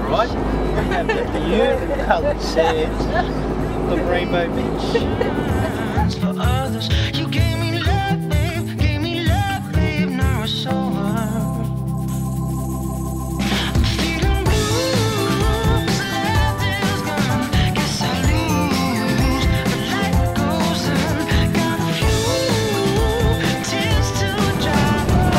right? We have the beautiful coloured sands of Rainbow Beach. For others, you gave me love, babe, now it's over. I'm feeling blue, 'cause love is gone. Guess I lose, but life goes on. Got a few tears to dry.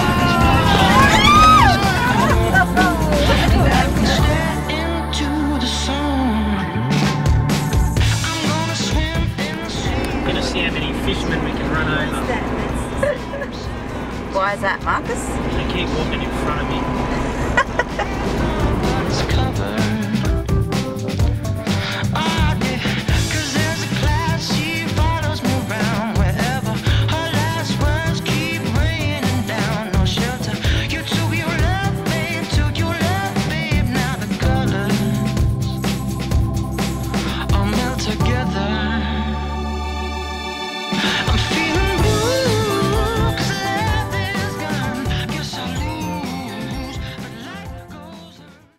I can stare into the sun. I'm gonna swim in the sea. Gonna see how many fishermen we can run over. Why is that, Marcus? They keep walking in front of me.